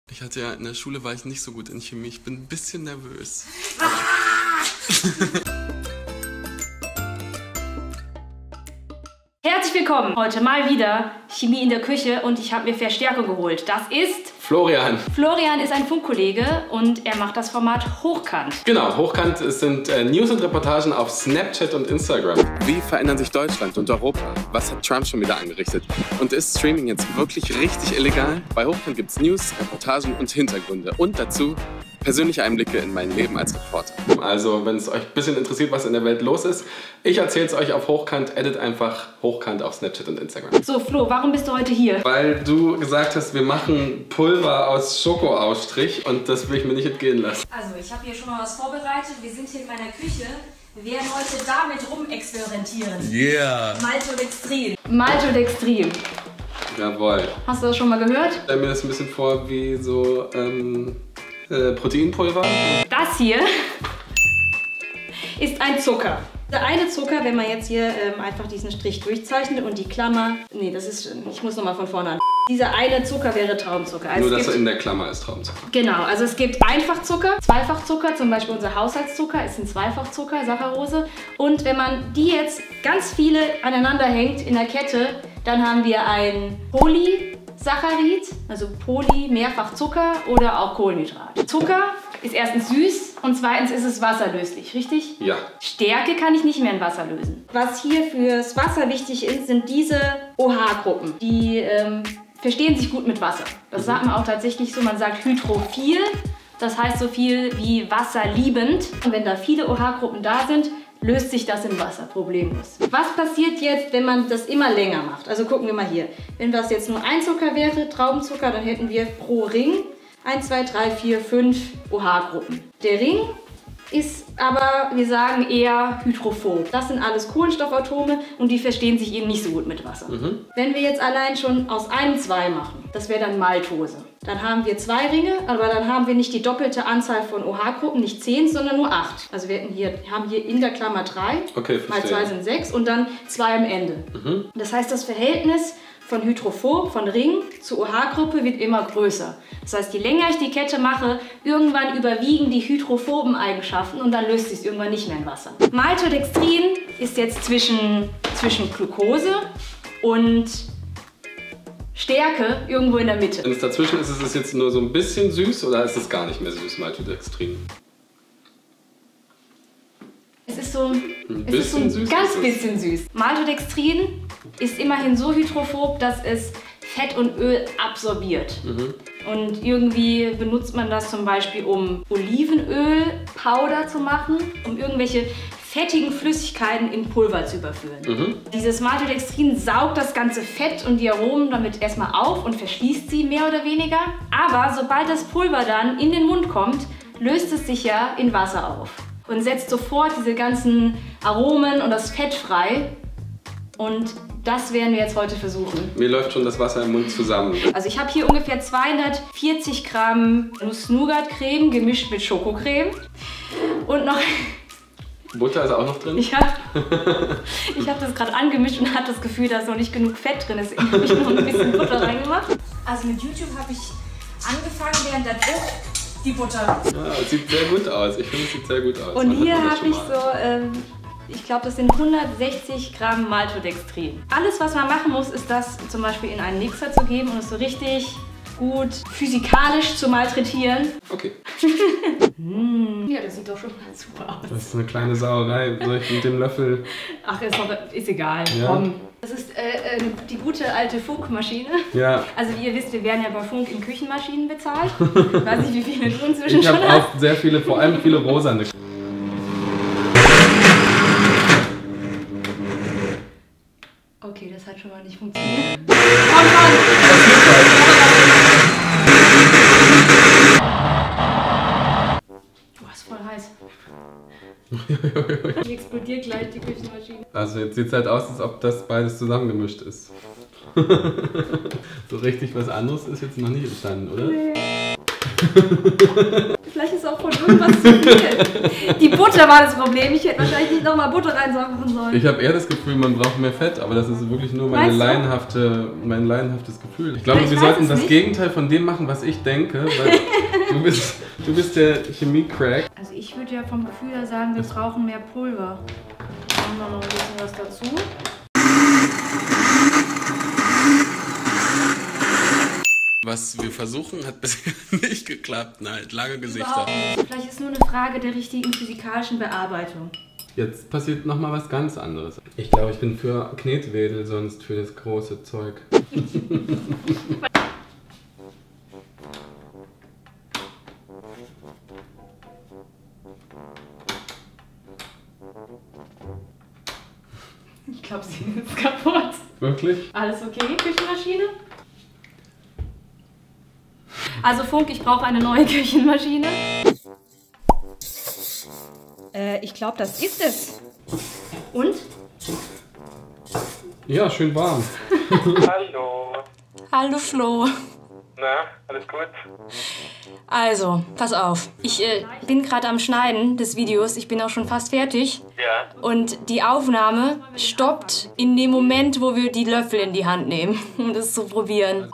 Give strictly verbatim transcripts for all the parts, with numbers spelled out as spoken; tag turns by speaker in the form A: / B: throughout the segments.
A: Ich hatte ja in der Schule war ich nicht so gut in Chemie. Ich bin ein bisschen nervös.
B: Herzlich willkommen. Heute mal wieder Chemie in der Küche und ich habe mir Verstärkung geholt. Das ist
A: Florian.
B: Florian ist ein Funkkollege und er macht das Format Hochkant.
A: Genau, Hochkant es sind äh, News und Reportagen auf Snapchat und Instagram. Wie verändern sich Deutschland und Europa? Was hat Trump schon wieder angerichtet? Und ist Streaming jetzt wirklich richtig illegal? Bei Hochkant gibt es News, Reportagen und Hintergründe und dazu persönliche Einblicke in mein Leben als Reporter. Also, wenn es euch ein bisschen interessiert, was in der Welt los ist, ich erzähle es euch auf Hochkant, edit einfach Hochkant auf Snapchat und Instagram.
B: So, Flo, warum bist du heute hier?
A: Weil du gesagt hast, wir machen Pulver aus Schokoausstrich und das will ich mir nicht entgehen lassen.
B: Also, ich habe hier schon mal was vorbereitet. Wir sind hier in meiner Küche. Wir werden heute damit rumexperimentieren.
A: Yeah!
B: Maltodextrin. Maltodextrin.
A: Jawohl.
B: Hast du das schon mal gehört?
A: Stell mir das ein bisschen vor wie so, ähm... Proteinpulver. Das
B: hier ist ein Zucker. Der eine Zucker, wenn man jetzt hier ähm, einfach diesen Strich durchzeichnet und die Klammer... Nee, das ist... Ich muss nochmal von vorne an. Dieser eine Zucker wäre Traubenzucker. Also
A: Nur, dass er in der Klammer ist Traubenzucker.
B: Genau, also es gibt Einfachzucker, Zweifachzucker, zum Beispiel unser Haushaltszucker ist ein Zweifachzucker, Saccharose. Und wenn man die jetzt ganz viele aneinander hängt in der Kette, dann haben wir ein Polysaccharid, also Poly, Mehrfachzucker oder auch Kohlenhydrat. Zucker ist erstens süß und zweitens ist es wasserlöslich, richtig?
A: Ja.
B: Stärke kann ich nicht mehr in Wasser lösen. Was hier fürs Wasser wichtig ist, sind diese O H-Gruppen. Die ähm, verstehen sich gut mit Wasser. Das sagt man auch tatsächlich so, man sagt hydrophil. Das heißt so viel wie wasserliebend. Und wenn da viele O H-Gruppen da sind, löst sich das im Wasser problemlos. Was passiert jetzt, wenn man das immer länger macht? Also gucken wir mal hier. Wenn das jetzt nur ein Zucker wäre, Traubenzucker, dann hätten wir pro Ring eins, zwei, drei, vier, fünf O H-Gruppen. Der Ring ist aber, wir sagen, eher hydrophob. Das sind alles Kohlenstoffatome und die verstehen sich eben nicht so gut mit Wasser. Mhm. Wenn wir jetzt allein schon aus einem zwei machen, das wäre dann Maltose. Dann haben wir zwei Ringe, aber dann haben wir nicht die doppelte Anzahl von O H-Gruppen, nicht zehn, sondern nur acht. Also wir hätten hier, haben hier in der Klammer drei,
A: okay,
B: mal zwei sind sechs und dann zwei am Ende. Mhm. Das heißt, das Verhältnis von hydrophob, von Ring zu O H-Gruppe wird immer größer. Das heißt, je länger ich die Kette mache, irgendwann überwiegen die hydrophoben Eigenschaften und dann löst sich es irgendwann nicht mehr in Wasser. Maltodextrin ist jetzt zwischen, zwischen Glucose und Stärke irgendwo in der Mitte.
A: Wenn es dazwischen ist, ist es jetzt nur so ein bisschen süß oder ist es gar nicht mehr süß, Maltodextrin?
B: Es ist so ein, es ist so ein süß, ganz bisschen süß. Maltodextrin ist immerhin so hydrophob, dass es Fett und Öl absorbiert. Mhm. Und irgendwie benutzt man das zum Beispiel, um Olivenölpowder zu machen, um irgendwelche fettigen Flüssigkeiten in Pulver zu überführen. Mhm. Dieses Maltodextrin saugt das ganze Fett und die Aromen damit erstmal auf und verschließt sie mehr oder weniger. Aber sobald das Pulver dann in den Mund kommt, löst es sich ja in Wasser auf und setzt sofort diese ganzen Aromen und das Fett frei. Und das werden wir jetzt heute versuchen.
A: Mir läuft schon das Wasser im Mund zusammen.
B: Also ich habe hier ungefähr zweihundertvierzig Gramm Nuss-Nougat-Creme gemischt mit Schokocreme. Und noch...
A: Butter ist auch noch drin?
B: Ja. Ich habe das gerade angemischt und hatte das Gefühl, da ist noch nicht genug Fett drin. Deswegen habe ich noch ein bisschen Butter reingemacht. Also mit YouTube habe ich angefangen, während der Druck die Butter.
A: Ja, es sieht sehr gut aus. Ich finde, es sieht sehr gut aus.
B: Und hier habe ich so... Ähm, Ich glaube, das sind hundertsechzig Gramm Maltodextrin. Alles, was man machen muss, ist das zum Beispiel in einen Mixer zu geben und es so richtig gut physikalisch zu malträtieren.
A: Okay.
B: mm. Ja, das sieht doch schon mal super aus.
A: Das ist eine kleine Sauerei. Soll ich mit dem Löffel...
B: Ach, ist, doch, ist egal.
A: Ja.
B: Komm. Das ist äh, äh, die gute alte Funkmaschine.
A: Ja.
B: Also wie ihr wisst, wir werden ja bei Funk in Küchenmaschinen bezahlt. Ich weiß nicht, wie viele du inzwischen
A: ich
B: schon hast.
A: Ich habe auch sehr viele, vor allem viele rosane.
B: Okay, das hat schon mal nicht funktioniert. Oh Mann! Du hast voll heiß. Die explodiert gleich, die Küchenmaschine.
A: Also jetzt sieht es halt aus, als ob das beides zusammengemischt ist. So richtig was anderes ist jetzt noch nicht entstanden, oder?
B: Nee. Vielleicht ist es auch voll was zu viel. Die Butter war das Problem. Ich hätte wahrscheinlich nicht nochmal Butter reinsagen sollen.
A: Ich habe eher das Gefühl, man braucht mehr Fett, aber das ist wirklich nur meine laienhafte, mein laienhaftes Gefühl. Ich glaube, ich wir sollten das nicht. Gegenteil von dem machen, was ich denke, weil du bist, du bist der Chemie-Crack.
B: Also ich würde ja vom Gefühl her sagen, wir brauchen mehr Pulver. Machen wir noch ein bisschen was dazu.
A: Was wir versuchen, hat bisher nicht geklappt. Nein, lange Gesichter.
B: Überhaupt nicht. Vielleicht ist nur eine Frage der richtigen physikalischen Bearbeitung.
A: Jetzt passiert nochmal was ganz anderes. Ich glaube, ich bin für Knetwedel, sonst für das große Zeug.
B: Ich glaube, sie ist kaputt.
A: Wirklich?
B: Alles okay, Küchenmaschine? Also Funk, ich brauche eine neue Küchenmaschine. Äh, ich glaube, das ist es. Und?
A: Ja, schön warm.
C: Hallo.
B: Hallo Flo.
C: Na, alles gut?
B: Also, pass auf. Ich äh, bin gerade am Schneiden des Videos. Ich bin auch schon fast fertig.
C: Ja.
B: Und die Aufnahme stoppt in dem Moment, wo wir die Löffel in die Hand nehmen, um das zu probieren.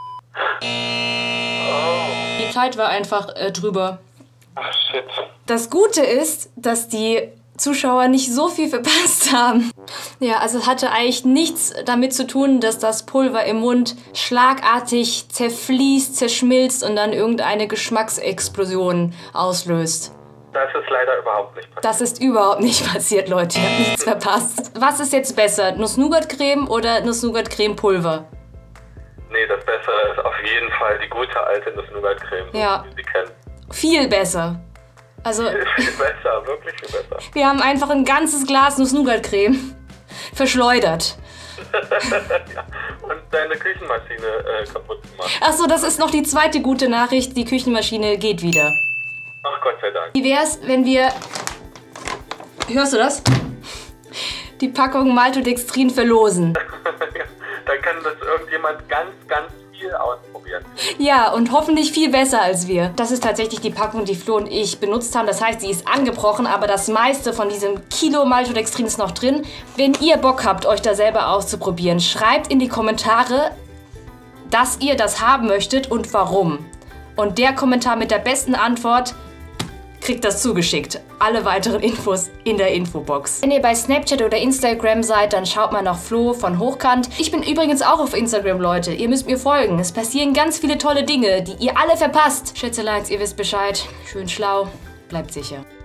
B: Die Zeit war einfach äh, drüber.
C: Ach shit.
B: Das Gute ist, dass die Zuschauer nicht so viel verpasst haben. Ja, also es hatte eigentlich nichts damit zu tun, dass das Pulver im Mund schlagartig zerfließt, zerschmilzt und dann irgendeine Geschmacksexplosion auslöst.
C: Das ist leider überhaupt nicht passiert.
B: Das ist überhaupt nicht passiert, Leute. Ihr habt nichts verpasst. Was ist jetzt besser? Nuss-Nougat-Creme oder Nuss-Nougat-Creme-Pulver?
C: Nee, das Bessere ist auf jeden Fall die gute alte Nuss-Nougat-Creme,
B: ja.
C: die Sie kennen.
B: Viel besser. Also,
C: viel, viel besser, wirklich viel besser.
B: Wir haben einfach ein ganzes Glas Nuss-Nougat-Creme verschleudert.
C: Ja. Und deine Küchenmaschine äh, kaputt gemacht.
B: Achso, das ist noch die zweite gute Nachricht. Die Küchenmaschine geht wieder.
C: Ach Gott sei Dank.
B: Wie wär's, wenn wir... Hörst du das? Die Packung Maltodextrin verlosen.
C: Dann kann das irgendjemand ganz, ganz viel ausprobieren.
B: Ja, und hoffentlich viel besser als wir. Das ist tatsächlich die Packung, die Flo und ich benutzt haben. Das heißt, sie ist angebrochen, aber das meiste von diesem Kilo Maltodextrin ist noch drin. Wenn ihr Bock habt, euch da selber auszuprobieren, schreibt in die Kommentare, dass ihr das haben möchtet und warum. Und der Kommentar mit der besten Antwort kriegt das zugeschickt. Alle weiteren Infos in der Infobox. Wenn ihr bei Snapchat oder Instagram seid, dann schaut mal nach Flo von Hochkant. Ich bin übrigens auch auf Instagram, Leute. Ihr müsst mir folgen. Es passieren ganz viele tolle Dinge, die ihr alle verpasst. Schätzeleins, ihr wisst Bescheid. Schön schlau. Bleibt sicher.